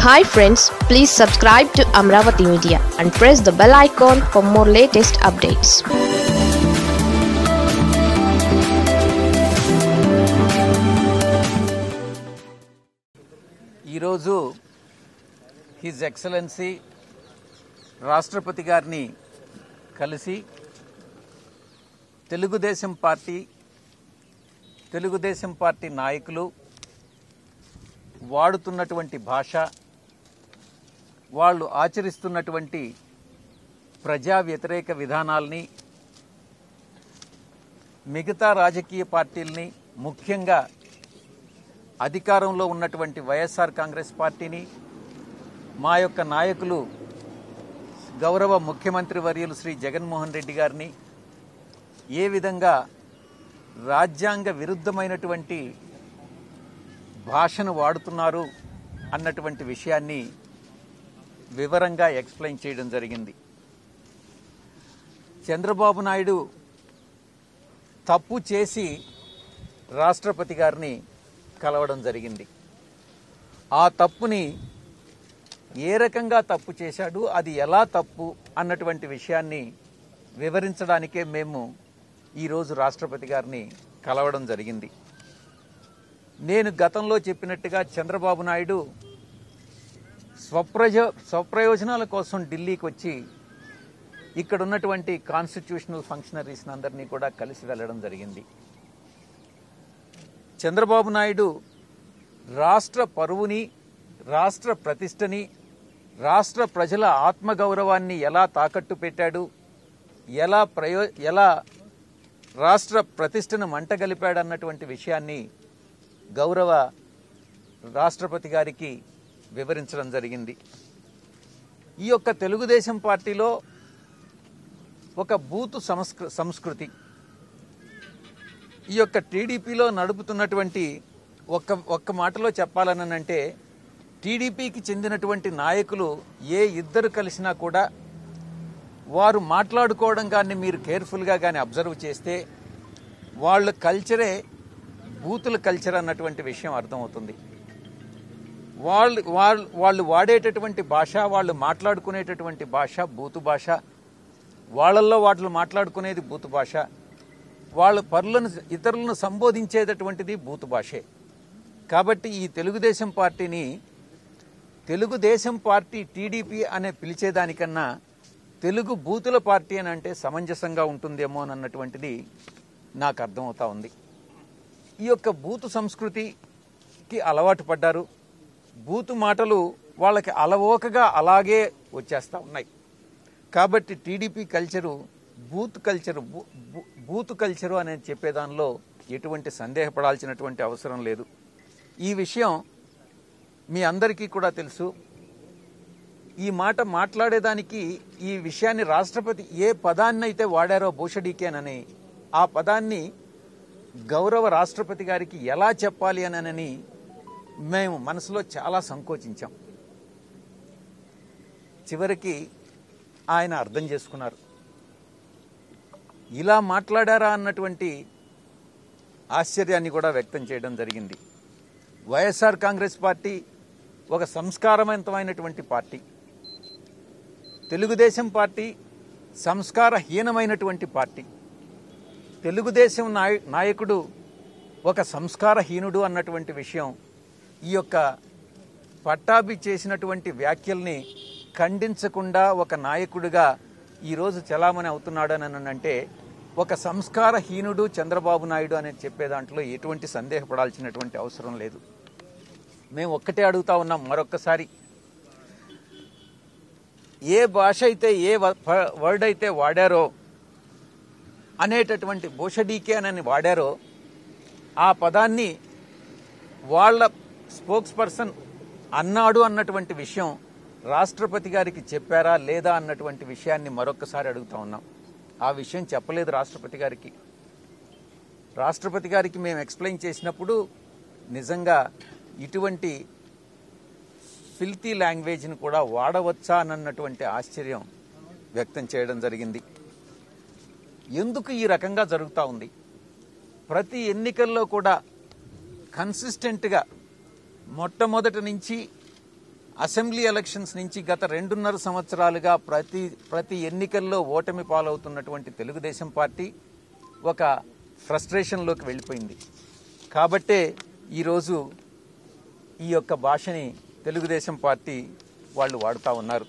Hi friends, please subscribe to Amravati Media and press the bell icon for more latest updates. ఈరోజు his excellency రాష్ట్రపతి గారిని కలిసి Telugu Desam party నాయకులు వాడుతున్నటువంటి భాష, వాళ్ళు ఆచరిస్తున్నటువంటి ప్రజా వ్యతిరేక విధానాల్ని, మిగతా రాజకీయ పార్టీల్ని, ముఖ్యంగా అధికారంలో ఉన్నటువంటి వైఎస్ఆర్ కాంగ్రెస్ పార్టీని, మా యొక్క నాయకులు గౌరవ ముఖ్యమంత్రి వర్యులు శ్రీ జగన్మోహన్ రెడ్డి గారిని ఏ విధంగా రాజ్యాంగ విరుద్ధమైనటువంటి భాషను వాడుతున్నారు అన్నటువంటి విషయాన్ని వివరంగా ఎక్స్ప్లెయిన్ చేయడం జరిగింది. చంద్రబాబు నాయుడు తప్పు చేసి రాష్ట్రపతి గారిని కలవడం జరిగింది. ఆ తప్పుని ఏ రకంగా తప్పు చేశాడు, అది ఎలా తప్పు అన్నటువంటి విషయాన్ని వివరించడానికే మేము ఈరోజు రాష్ట్రపతి గారిని కలవడం జరిగింది. నేను గతంలో చెప్పినట్టుగా చంద్రబాబు నాయుడు స్వప్రయోజనాల కోసం ఢిల్లీకి వచ్చి ఇక్కడ ఉన్నటువంటి కాన్స్టిట్యూషనల్ ఫంక్షనరీస్ అందరినీ కూడా కలిసి వెళ్ళడం జరిగింది. చంద్రబాబు నాయుడు రాష్ట్ర పరువుని, రాష్ట్ర ప్రతిష్టని, రాష్ట్ర ప్రజల ఆత్మగౌరవాన్ని ఎలా తాకట్టు పెట్టాడు, ఎలా రాష్ట్ర ప్రతిష్టను మంటగలిపాడు అన్నటువంటి విషయాన్ని గౌరవ రాష్ట్రపతి గారికి వివరించడం జరిగింది. ఈ యొక్క తెలుగుదేశం పార్టీలో ఒక బూతు సంస్కృతి, ఈ యొక్క టీడీపీలో నడుపుతున్నటువంటి ఒక్క మాటలో చెప్పాలనంటే, టీడీపీకి చెందినటువంటి నాయకులు ఏ ఇద్దరు కలిసినా కూడా వారు మాట్లాడుకోవడం కానీ మీరు కేర్ఫుల్గా కానీ అబ్జర్వ్ చేస్తే వాళ్ళ కల్చరే బూతుల కల్చర్ అన్నటువంటి విషయం అర్థమవుతుంది. వాళ్ళు వాడేటటువంటి భాష, వాళ్ళు మాట్లాడుకునేటటువంటి భాష బూతు భాష, వాళ్ళల్లో వాళ్ళు మాట్లాడుకునేది బూతు భాష, వాళ్ళ ఇతరులను సంబోధించేటటువంటిది బూతు భాషే. కాబట్టి ఈ తెలుగుదేశం పార్టీ టీడీపీ అనే పిలిచేదానికన్నా తెలుగు బూతుల పార్టీ అని అంటే సమంజసంగా ఉంటుందేమో అన్నటువంటిది నాకు అర్థమవుతా ఉంది. ఈ యొక్క బూతు సంస్కృతికి అలవాటు పడ్డారు. బూతు మాటలు వాళ్ళకి అలవోకగా అలాగే వచ్చేస్తూ ఉన్నాయి. కాబట్టి టీడీపీ కల్చరు బూతు కల్చరు అనేది చెప్పేదానిలో ఎటువంటి సందేహపడాల్సినటువంటి అవసరం లేదు. ఈ విషయం మీ అందరికీ కూడా తెలుసు. ఈ మాట మాట్లాడేదానికి ఈ విషయాన్ని రాష్ట్రపతి ఏ పదాన్ని అయితే వాడారో భూషడీకేనని, ఆ పదాన్ని గౌరవ రాష్ట్రపతి గారికి ఎలా చెప్పాలి అని మేము మనసులో చాలా సంకోచించాం. చివరికి ఆయన అర్థం చేసుకున్నారు. ఇలా మాట్లాడారా అన్నటువంటి ఆశ్చర్యాన్ని కూడా వ్యక్తం చేయడం జరిగింది. వైఎస్ఆర్ కాంగ్రెస్ పార్టీ ఒక సంస్కారవంతమైనటువంటి పార్టీ, తెలుగుదేశం పార్టీ సంస్కారహీనమైనటువంటి పార్టీ. తెలుగుదేశం నాయకుడు ఒక సంస్కారహీనుడు అన్నటువంటి విషయం ఈ యొక్క పట్టాభి చేసినటువంటి వ్యాఖ్యల్ని ఖండించకుండా ఒక నాయకుడిగా ఈరోజు చలామణి అవుతున్నాడని అంటే, ఒక సంస్కారహీనుడు చంద్రబాబు నాయుడు అనేది చెప్పే దాంట్లో ఎటువంటి సందేహపడాల్సినటువంటి అవసరం లేదు. మేము ఒక్కటే అడుగుతా ఉన్నాం మరొక్కసారి, ఏ భాష అయితే ఏ వర్డ్ అయితే వాడారో అనేటటువంటి భూషడీకే అని వాడారో, ఆ పదాన్ని వాళ్ళ స్పోక్స్ పర్సన్ అన్నాడు అన్నటువంటి విషయం రాష్ట్రపతి గారికి చెప్పారా లేదా అన్నటువంటి విషయాన్ని మరొకసారి అడుగుతా ఉన్నాం. ఆ విషయం చెప్పలేదు రాష్ట్రపతి గారికి. రాష్ట్రపతి గారికి మేము ఎక్స్ప్లెయిన్ చేసినప్పుడు నిజంగా ఇటువంటి ఫిల్తీ లాంగ్వేజ్ని కూడా వాడవచ్చా అన్నటువంటి ఆశ్చర్యం వ్యక్తం చేయడం జరిగింది. ఎందుకు ఈ రకంగా జరుగుతూ ఉంది? ప్రతి ఎన్నికల్లో కూడా కన్సిస్టెంట్గా మొట్టమొదటి నుంచి అసెంబ్లీ ఎలక్షన్స్ నుంచి గత 2.5 సంవత్సరాలుగా ప్రతి ఎన్నికల్లో ఓటమి పాలవుతున్నటువంటి తెలుగుదేశం పార్టీ ఒక ఫ్రస్ట్రేషన్లోకి వెళ్ళిపోయింది. కాబట్టే ఈరోజు ఈ యొక్క భాషని తెలుగుదేశం పార్టీ వాళ్ళు వాడుతూ ఉన్నారు.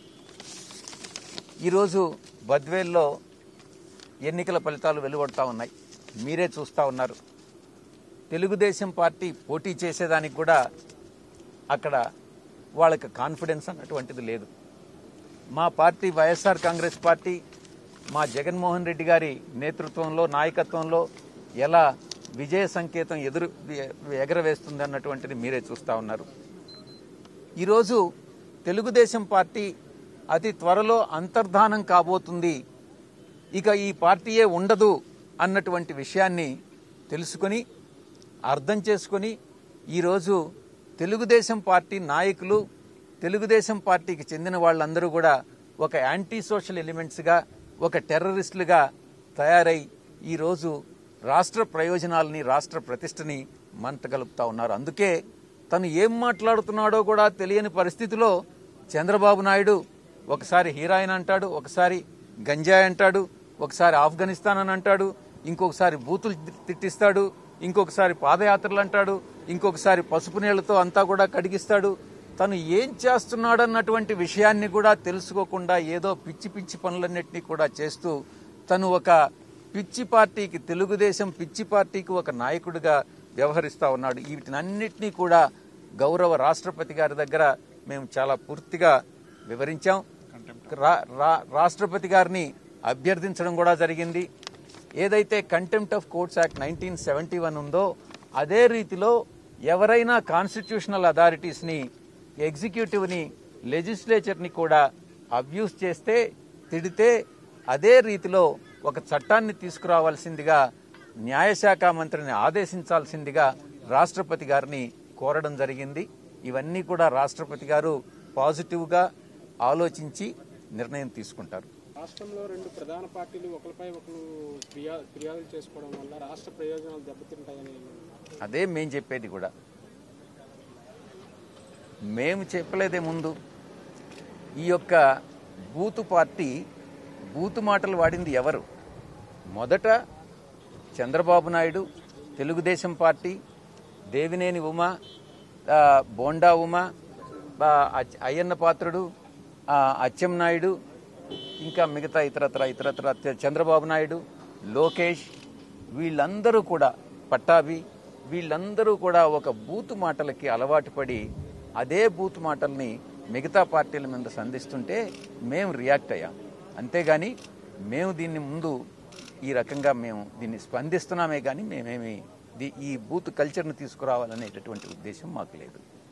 ఈరోజు బద్వేల్లో ఎన్నికల ఫలితాలు వెలువడుతూ ఉన్నాయి, మీరే చూస్తూ ఉన్నారు. తెలుగుదేశం పార్టీ పోటీ చేసేదానికి కూడా అక్కడ వాళ్ళకి కాన్ఫిడెన్స్ అన్నటువంటిది లేదు. మా పార్టీ వైఎస్ఆర్ కాంగ్రెస్ పార్టీ మా జగన్మోహన్ రెడ్డి గారి నేతృత్వంలో నాయకత్వంలో ఎలా విజయ సంకేతం ఎగరవేస్తుంది అన్నటువంటిది మీరే చూస్తూ ఉన్నారు. ఈరోజు తెలుగుదేశం పార్టీ అతి త్వరలో అంతర్ధానం కాబోతుంది, ఇక ఈ పార్టీయే ఉండదు అన్నటువంటి విషయాన్ని తెలుసుకొని అర్థం చేసుకొని ఈరోజు తెలుగుదేశం పార్టీ నాయకులు, తెలుగుదేశం పార్టీకి చెందిన వాళ్ళందరూ కూడా ఒక యాంటీ సోషల్ ఎలిమెంట్స్గా, ఒక టెర్రరిస్టులుగా తయారై ఈరోజు రాష్ట్ర ప్రయోజనాలని, రాష్ట్ర ప్రతిష్టని మంటగలుపుతా ఉన్నారు. అందుకే తను ఏం మాట్లాడుతున్నాడో కూడా తెలియని పరిస్థితిలో చంద్రబాబు నాయుడు ఒకసారి హీరాయిన్ అంటాడు, ఒకసారి గంజాయి అంటాడు, ఒకసారి ఆఫ్ఘనిస్తాన్ అని అంటాడు, ఇంకొకసారి బూతులు తిట్టిస్తాడు, ఇంకొకసారి పాదయాత్రలు అంటాడు, ఇంకొకసారి పసుపు నీళ్లతో అంతా కూడా కడిగిస్తాడు. తను ఏం చేస్తున్నాడన్నటువంటి విషయాన్ని కూడా తెలుసుకోకుండా ఏదో పిచ్చి పిచ్చి పనులన్నింటినీ కూడా చేస్తూ తను ఒక పిచ్చి పార్టీకి, తెలుగుదేశం పిచ్చి పార్టీకి ఒక నాయకుడిగా వ్యవహరిస్తూ ఉన్నాడు. వీటినన్నింటినీ కూడా గౌరవ రాష్ట్రపతి గారి దగ్గర మేము చాలా పూర్తిగా వివరించాం. రాష్ట్రపతి గారిని అభ్యర్థించడం కూడా జరిగింది. ఏదైతే కంటెంప్ట్ ఆఫ్ కోర్ట్స్ యాక్ట్ 1971 ఉందో అదే రీతిలో ఎవరైనా కాన్స్టిట్యూషనల్ అథారిటీస్ని, ఎగ్జిక్యూటివ్ని, లెజిస్లేచర్ని కూడా అబ్యూస్ చేస్తే, తిడితే అదే రీతిలో ఒక చట్టాన్ని తీసుకురావాల్సిందిగా న్యాయశాఖ మంత్రిని ఆదేశించాల్సిందిగా రాష్ట్రపతి గారిని కోరడం జరిగింది. ఇవన్నీ కూడా రాష్ట్రపతి గారు పాజిటివ్గా ఆలోచించి నిర్ణయం తీసుకుంటారు. రాష్ట్రంలో 2 ప్రధాన పార్టీలు ఒకరిపై ఒకరు ఫిర్యాదులు చేసుకోవడం వల్ల రాష్ట్ర ప్రయోజనాలు దెబ్బతింటాయని అదే మేము చెప్పేది కూడా. మేము చెప్పలేదే ముందు. ఈ యొక్క బూతు పార్టీ బూతు మాటలు వాడింది ఎవరు? మొదట చంద్రబాబు నాయుడు, తెలుగుదేశం పార్టీ, దేవినేని ఉమ, బోండా ఉమ, అయ్యన్న పాత్రుడు, అచ్చెన్నాయుడు, ఇంకా మిగతా ఇతరత్ర చంద్రబాబు నాయుడు, లోకేష్, వీళ్ళందరూ కూడా, పట్టాభి, వీళ్ళందరూ కూడా ఒక బూతు మాటలకి అలవాటు పడి అదే బూతు మాటల్ని మిగతా పార్టీల మీద సంధిస్తుంటే మేము రియాక్ట్ అయ్యాం. అంతేగాని మేము దీన్ని ముందు ఈ రకంగా మేము దీన్ని స్పందిస్తున్నామే కానీ మేమేమి ఈ బూత్ కల్చర్ను తీసుకురావాలనేటటువంటి ఉద్దేశం మాకు లేదు.